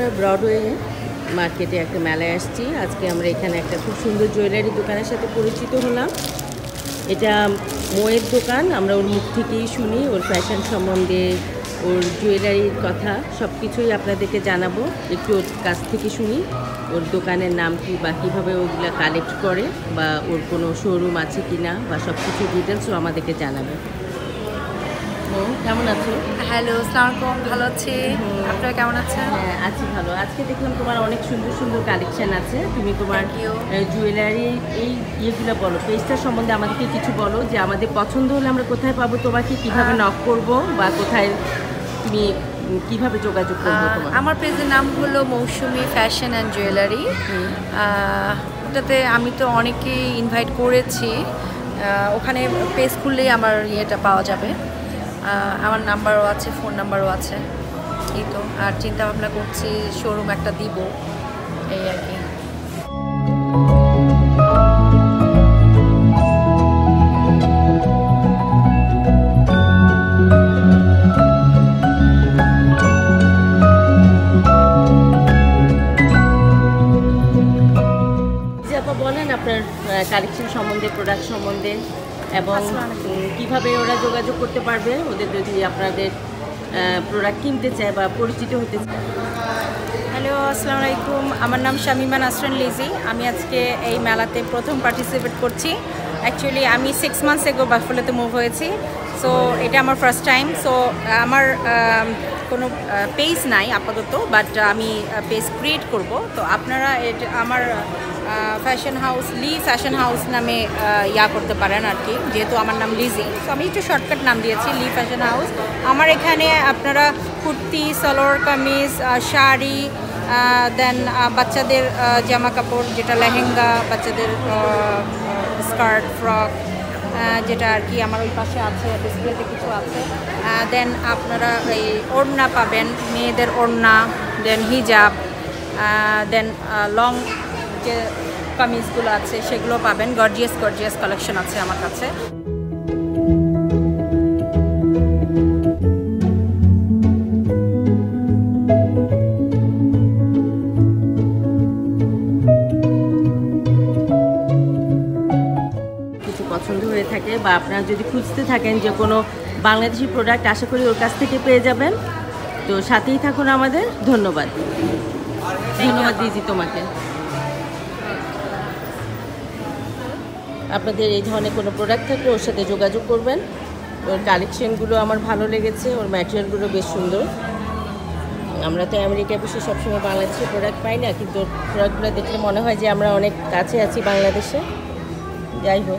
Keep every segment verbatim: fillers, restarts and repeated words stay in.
Broadway মার্কেটে একটা মেলায় আসছি। আজকে আমরা এখানে একটা খুব সুন্দর জুয়েলারি দোকানের সাথে পরিচিত হলাম। এটা মোয়ের দোকান। আমরা ওর মুখ থেকেই শুনি ওর ফ্যাশন সম্বন্ধে, ওর জুয়েলারির কথা সব কিছুই আপনাদেরকে জানাবো। একটু ওর কাছ থেকে শুনি ওর দোকানের নাম কি বা কীভাবে ওগুলো কালেক্ট করে বা ওর কোনো শোরুম আছে কি না বা সব কিছু ডিটেলসও আমাদেরকে জানাবে। ও কেমন আছো? হ্যালো, আসসালামু আলাইকুম। ভালো আছি, আপনারা কেমন আছেন? হ্যাঁ আছি ভালো। আজকে দেখলাম তোমার অনেক সুন্দর সুন্দর কালেকশন আছে। তুমি তোমার জুয়েলারি এই ইয়েগুলো বলো, পেজটা সম্বন্ধে আমাদেরকে কিছু বলো, যে আমাদের পছন্দ হলে আমরা কোথায় পাবো তোমাকে, কিভাবে নক করব বা কোথায় তুমি কিভাবে যোগাযোগ করবো তোমার? আমার পেজের নাম হলো মৌসুমি ফ্যাশন অ্যান্ড জুয়েলারি। ওটাতে আমি তো অনেকেই ইনভাইট করেছি, ওখানে পেজ খুললেই আমার ইয়েটা পাওয়া যাবে। আমার নাম্বারও আছে, ফোন নাম্বারও আছে। এই তো, আর চিন্তা ভাবনা করছি শোরুম একটা দিব, এই আর কি। বলেন আপনার কালেকশন সম্বন্ধে, প্রোডাক্ট সম্বন্ধে, এবং কিভাবে ওরা যোগাযোগ করতে পারবে ওদের যদি আপনাদের প্রোডাক্ট কিনতে চায় বা পরিচিত হতে চায়। হ্যালো, আসসালামু আলাইকুম। আমার নাম শামিমা নাসরিন লিজি। আমি আজকে এই মেলাতে প্রথম পার্টিসিপেট করছি। অ্যাকচুয়ালি আমি সিক্স মান্থস এগো বাফলোতে মুভ হয়েছি, সো এটা আমার ফার্স্ট টাইম। সো আমার কোনো পেজ নাই আপাতত, বাট আমি পেজ ক্রিয়েট করব। তো আপনারা এটা আমার ফ্যাশন হাউস লি ফ্যাশন হাউস নামে ইয়া করতে পারেন আর কি, যেহেতু আমার নাম লিজি। তো আমি একটু শর্টকাট নাম দিয়েছি লি ফ্যাশন হাউস। আমার এখানে আপনারা কুর্তি, সালোয়ার কামিজ, শাড়ি, দেন বাচ্চাদের জামা কাপড়, যেটা লেহেঙ্গা, বাচ্চাদের স্কার্ট, ফ্রক, যেটা আর কি আমার ওই পাশে আছে, ডিসপ্লেতে কিছু আছে। দেন আপনারা এই ওড়না পাবেন, মেয়েদের ওড়না, দেন হিজাব, দেন লং যে কামিজগুলো আছে সেগুলো পাবেন। গর্জিয়াস গর্জিয়াস কালেকশন আছে আমার কাছে। কিছু পছন্দ হয়ে থাকে বা আপনারা যদি খুঁজতে থাকেন যে কোনো বাংলাদেশি প্রোডাক্ট, আশা করি ওর কাছ থেকে পেয়ে যাবেন। তো সাথেই থাকুন আমাদের। ধন্যবাদ ধন্যবাদ দিদি তোমাকে। আপনাদের এই ধরনের কোনো প্রোডাক্ট থাকলে ওর সাথে যোগাযোগ করবেন। ওর কালেকশনগুলো আমার ভালো লেগেছে, ওর ম্যাটেরিয়ালগুলো বেশ সুন্দর। আমরা তো আমেরিকায় বসে সবসময় বাংলাদেশের প্রোডাক্ট পাই না, কিন্তু ওর প্রোডাক্টগুলো দেখলে মনে হয় যে আমরা অনেক কাছে আছি বাংলাদেশে। যাই হোক,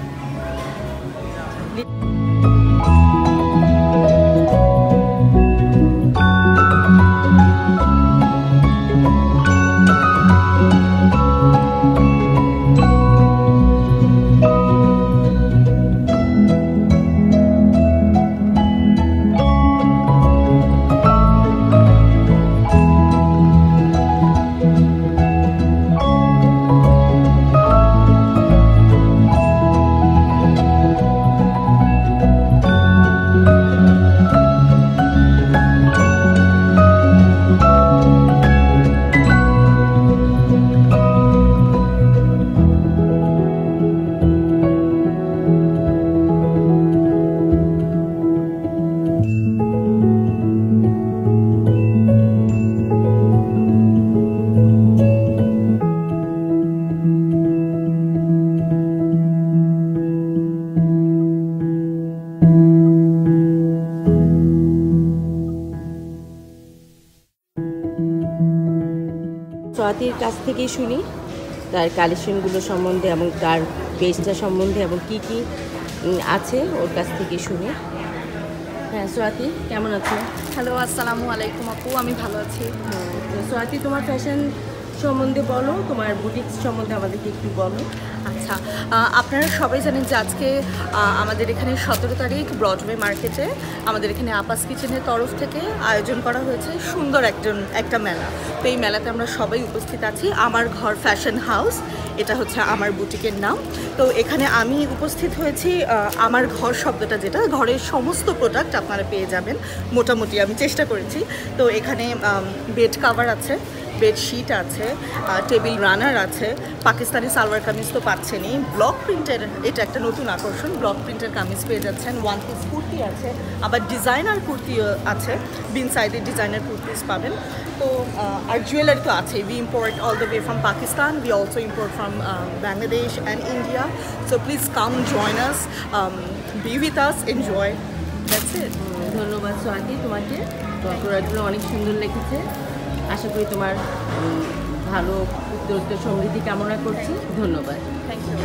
সোয়াতির কাছ থেকেই শুনি তার কালেকশনগুলো সম্বন্ধে এবং তার পেজটা সম্বন্ধে এবং কি কি আছে ওর কাছ থেকে শুনি। হ্যাঁ সোয়াতি, কেমন আছো? হ্যালো, আসসালামু আলাইকুম আপু। আমি ভালো আছি। সোয়াতি, তোমার ফ্যাশন সম্বন্ধে বলো, তোমার বুটিক্স সম্বন্ধে আমাদেরকে একটু বলো। আচ্ছা, আপনারা সবাই জানেন যে আজকে আমাদের এখানে সতেরো তারিখ ব্রডওয়ে মার্কেটে আমাদের এখানে আপাস কিচেনের তরফ থেকে আয়োজন করা হয়েছে সুন্দর একজন একটা মেলা। তো এই মেলাতে আমরা সবাই উপস্থিত আছি। আমার ঘর ফ্যাশন হাউস, এটা হচ্ছে আমার বুটিকের নাম। তো এখানে আমি উপস্থিত হয়েছি। আমার ঘর শব্দটা যেটা, ঘরের সমস্ত প্রোডাক্ট আপনারা পেয়ে যাবেন মোটামুটি, আমি চেষ্টা করেছি। তো এখানে বেড কাভার আছে, বেডশিট আছে, টেবিল রানার আছে, পাকিস্তানি সালোয়ার কামিজ তো পাচ্ছেনই, ব্লক প্রিন্টের এটা একটা নতুন আকর্ষণ, ব্লক প্রিন্টের কামিজ পেয়ে যাচ্ছেন, ওয়ান পিস কুর্তি আছে, আবার ডিজাইনার কুর্তিও আছে, বিন সাইডের ডিজাইনার কুর্তিস পাবেন। তো আর জুয়েলারি তো আছে, we import all the way from Pakistan, we also import from Bangladesh and India. So please come join us, be with us, enjoy, that's it. ধন্যবাদ সোহাগী, তোমাকে তোমার প্রোডাক্টগুলো অনেক সুন্দর লেগেছে। আশা করি তোমার উম, ভালো উত্তরোত্তর সমৃদ্ধি কামনা করছি। ধন্যবাদ। Thank you.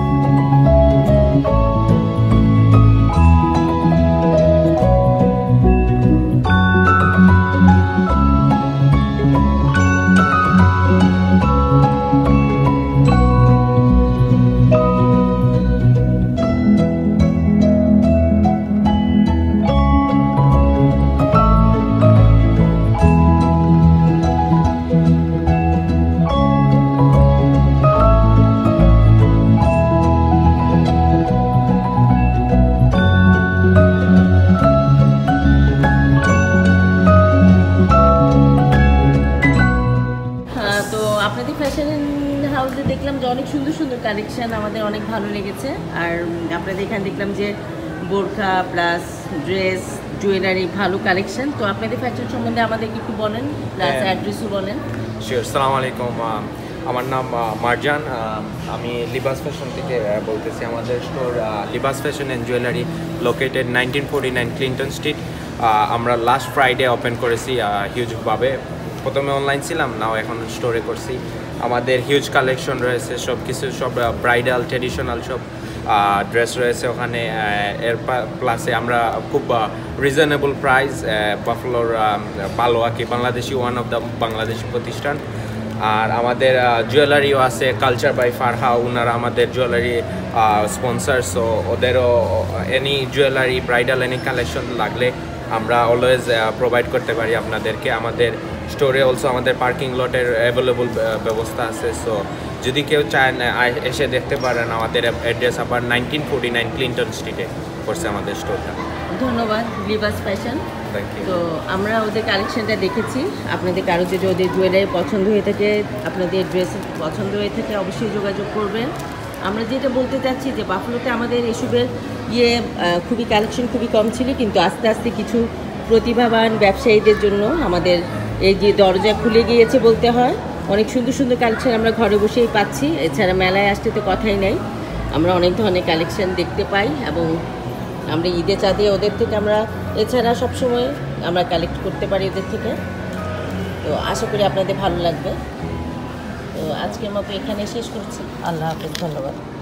আপনাদের ফ্যাশন হাউসে দেখলাম যে অনেক সুন্দর সুন্দর কালেকশন, আমাদের অনেক ভালো লেগেছে। আর আপনাদের এখানে দেখলাম যে বোরখা প্লাস ড্রেস, জুয়েলারি, ভালো কালেকশন। তো আপনাদের ফ্যাশন সম্বন্ধে আমাদেরকে একটু বলেন, প্লাস অ্যাড্রেসও বলেন। শিওর। সালাম আলাইকুম, আমার নাম মারজান, আমি লিবাস ফ্যাশন থেকে বলতেছি। আমাদের store Libas fashion and jewellery located nineteen forty nine Clinton street. আমরা লাস্ট ফ্রাইডে ওপেন করেছি হিউজভাবে। প্রথমে অনলাইন ছিলাম, নাও এখন স্টোরে করছি। আমাদের হিউজ কালেকশন রয়েছে, সব কিছু, সব ব্রাইডাল ট্রেডিশনাল সব ড্রেস রয়েছে ওখানে। এর প্লাসে আমরা খুব রিজনেবল প্রাইস, বাফলোর পালোয়াকি Bangladeshi, one of the Bangladeshi প্রতিষ্ঠান। আর আমাদের জুয়েলারিও আছে, কালচার বাই ফারহা, ওনারা আমাদের জুয়েলারি স্পন্সার। সো ওদেরও any jewellery, bridal any collection লাগলে আমরা অলওয়েজ প্রোভাইড করতে পারি আপনাদেরকে। আমাদের স্টোরে অলসো আমাদের পার্কিং লটের অ্যাভেলেবল ব্যবস্থা আছে। সো যদি কেউ চায় এসে দেখতে পারেন, আমাদের অ্যাড্রেস আবার নাইনটিন ফোর্টি নাইন ক্লিন্টন স্ট্রিটে পড়ছে আমাদের স্টোরটা। ধন্যবাদ লিবাস ফ্যাশন। Thank you. তো আমরা ওদের কালেকশনটা দেখেছি। আপনাদের কারো যদি ওদের জুয়েলারি পছন্দ হয়ে থাকে, আপনাদের ড্রেস পছন্দ হয়ে থাকে, অবশ্যই যোগাযোগ করবেন। আমরা যেটা বলতে চাচ্ছি যে বাফলোতে আমাদের এসবের ইয়ে খুবই কালেকশন খুবই কম ছিল, কিন্তু আস্তে আস্তে কিছু প্রতিভাবান ব্যবসায়ীদের জন্য আমাদের এই যে দরজা খুলে গিয়েছে বলতে হয়। অনেক সুন্দর সুন্দর কালেকশন আমরা ঘরে বসেই পাচ্ছি। এছাড়া মেলায় আসতে তো কথাই নেই, আমরা অনেক ধরনের কালেকশন দেখতে পাই এবং আমরা ঈদে চাঁদে ওদের থেকে আমরা এছাড়া সবসময় আমরা কালেক্ট করতে পারি ওদের থেকে। তো আশা করি আপনাদের ভালো লাগবে। তো আজকের মতো এখানে শেষ করছি। আল্লাহ হাফেজ, ধন্যবাদ।